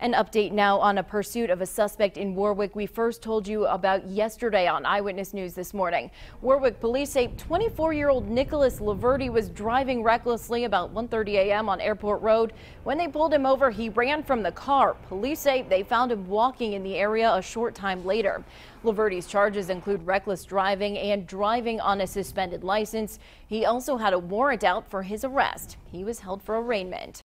An update now on a pursuit of a suspect in Warwick we first told you about yesterday on Eyewitness News this morning. Warwick police say 24-year-old Nicholas Loverdi was driving recklessly about 1:30 a.m. on Airport Road. When they pulled him over, he ran from the car. Police say they found him walking in the area a short time later. Loverdi's charges include reckless driving and driving on a suspended license. He also had a warrant out for his arrest. He was held for arraignment.